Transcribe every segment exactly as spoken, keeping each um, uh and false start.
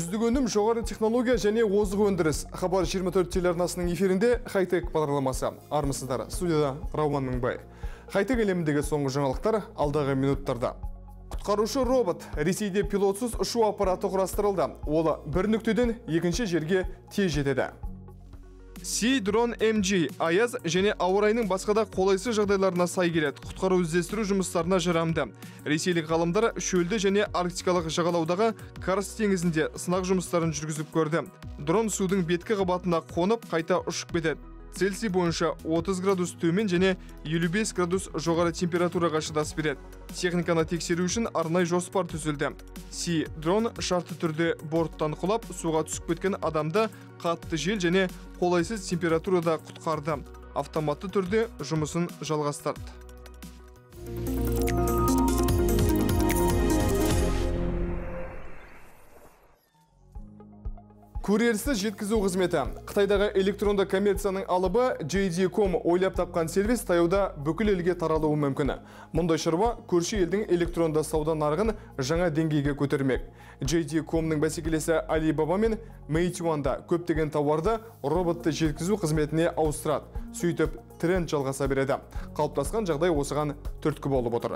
Үздік өнім, жоғары технология және озық өндіріс. Хабар жиырма төрт телеарнасының эфирінде Хайтек бағдарламасы. Армысыздар, студияда Рауан Мыңбай. Хайтек әлеміндегі соңғы жаңалықтар алдағы минуттарда. Құтқарушы робот Ресейде пилотсыз ұшу аппараты құрастырылды. Ол бір нүктеден екінші жерге тез жетеді. Sea-Drone эм джи аяз және ауа райының басқада қолайсыз жағдайларына сай келеді. Құтқару іздестіру жұмыстарына жарамды. Ресейлік ғалымдар шөлді және арктикалық жағалаудағы Карс теңізінде сынақ жұмыстарын жүргізіп көрді. Дрон судың беткі қабатына қонып, қайта ұшып кетеді. Цельсий бойынша отыз градус төмен және елу бес градус жоғары температураға шыдас береді. Техниканы тексеру үшін арнай жоспар түзілді. Sea-Drone шартты түрде борттан құлап, суға түсіп кеткен адамды қатты жел және қолайсыз температурада құтқарды. Автоматты түрде жұмысын жалғастырды. Курьерсіз жеткізу қызметі. Қытайдағы электронды коммерцияның алыбы джей ди точка ком ойлап тапқан сервис таяуда бүкіл елге таралуы мүмкін. Мұндай шаруа көрші елдің электронды сауда нарығын жаңа деңгейге көтермек. джей ди точка комның бәсекелесі Alibaba мен Meituanda көптеген тауарды роботты жеткізу қызметіне ауыстырады. Сөйтіп, тренд жалғаса береді. Қалыптасқан жағдай осыған түрткі болып отыр.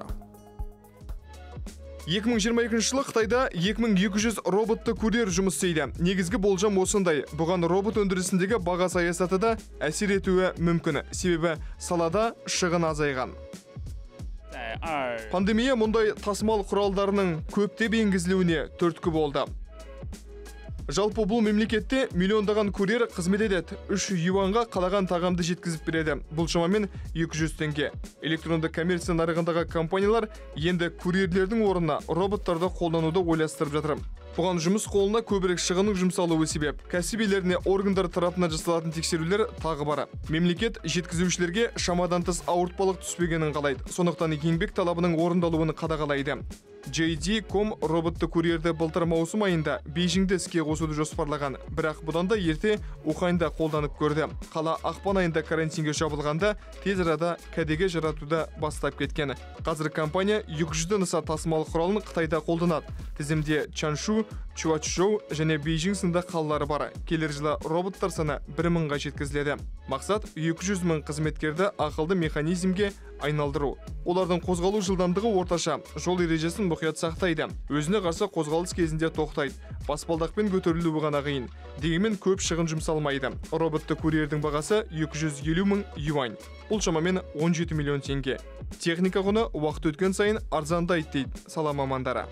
екі мың жиырма екінші жылы Қытайда екі мың екі жүз роботты курьер жұмыс істейді. Негізгі болжам осындай. Бұған робот өндірісіндегі баға саясаты да әсер етуі мүмкін. Себебі салада шығын азайған. Пандемия мұндай тасымал құралдарының көптеп енгізілуіне түрткі болды. Жалпы бұл мемлекетте миллиондаған курьер қызмет етеді. үш юанға қалаған тағамды жеткізіп береді. Бұл шамамен екі жүз теңге. Электронды коммерция нарығындағы компаниялар енді курьерлердің орнына роботтарды қолдануды ойластырып жатыр. Бұған жұмыс қолына көбірек шығынның жұмсалуы себеп. Кәсібилеріне органдар тарапынан жасалатын тексерулер тағы бара. Мемлекет жеткізушілерге шамадан тыс ауыртпалық түспегенін қалайды. Сондықтан еңбек талабының орындалуын қадағалайды. джей ди точка ком роботты курьерді былтыр маусым айында Бейжіңде іске қосуды жоспарлаған, бірақ бұдан да ерте Уханьда қолданып көрді. Қала ақпан айында карантинге жабылғанда тез арада кәдеге жаратуды бастап кеткен. Қазір компания екі жүзден аса тасымал құралын Қытайда қолданады. Тізімде Чаншу, Чуачжоу және Бейжің сынды қалалары бар. Келер жылы роботтар саны бір мыңға жеткізіледі. Мақсат екі жүз мың қызметкерді ақылды механизмге айналдыру. Олардың қозғалу жылдамдығы орташа, жол ережесін мұқият сақтайды. Өзіне қарсы қозғалыс кезінде тоқтайды. Баспалдақпен көтерілуі ғана қиын. Дегенмен көп шығын жұмсалмайды. Роботты курьердің бағасы екі жүз елу мың юань. Бұл шамамен он жеті миллион теңге. Техника құны уақыт өткен сайын арзандайды дейді сала мамандары.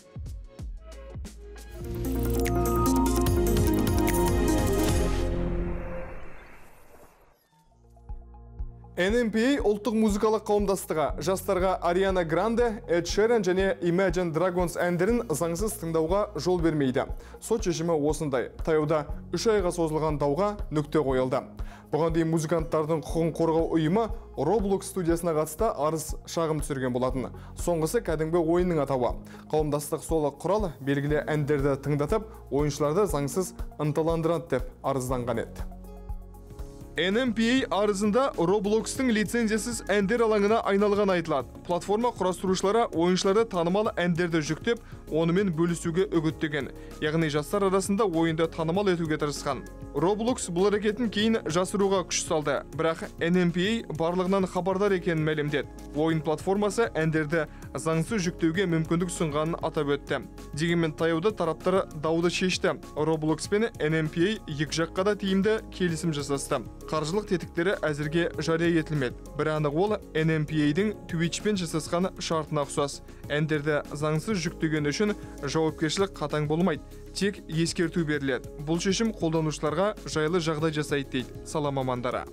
эн эм пи эй ұлттық музыкалық қауымдастығы жастарға Ariana Grande, Ed Sheeran және Imagine Dragons әндерін заңсыз тыңдауға жол бермейді. Сот шешімі осындай. Таяуда үш айға созылған дауға нүкте қойылды. Бұған дейін музыканттардың құқығын қорғау ұйымы Roblox студиясына қатысты арыз шағым түсірген болатын. Соңғысы кәдімгі ойынның атауы. Қауымдастық солы құрал белгілі әндерді тыңдатып, ойыншыларды заңсыз ынталандырады деп арызданған еді. эн эм пи эй арызында Roblox-тың лицензиясыз әндер алаңына айналған айтылады. Платформа құрастырушылары ойыншыларды танымал әндерді жүктеп, онымен бөлісуге үгіттеген. Яғни жастар арасында ойынды танымал етуге тырысқан. Roblox бұл әрекетін кейін жасыруға күш салды. Бірақ эн эм пи эй барлығынан хабардар екенін мәлімдеді. Ойын платформасы әндерді заңсыз жүктеуге мүмкіндік ұсынғанын атап өтті. Дегенмен таяуда тараптары дауды шешті. Roblox пен эн эм пи эй екі жаққа да тиімді келісім жасасты. Қаржылық тетіктері әзірге жария етілмеді. Бір анық ол эн эм пи эй-дің Twitch-пен жасасқан шартына ұқсас. Әндерді заңсыз жүктеген үшін жауапкершілік қатаң болмайды. Тек ескерту беріледі. Бұл шешім қолданушыларға жайлы жағдай жасайды дейді сала мамандары.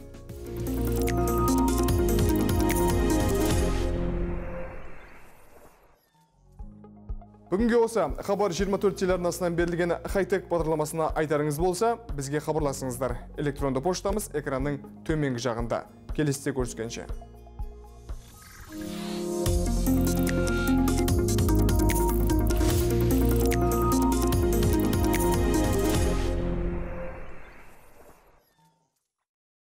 Бүгінге осы хабар жиырма төрт телеарнасынан берілген Хайтек бағдарламасына айтарыңыз болса, бізге хабарласыңыздар. Электронды поштамыз экранның төменгі жағында. Келесіде көріскенше.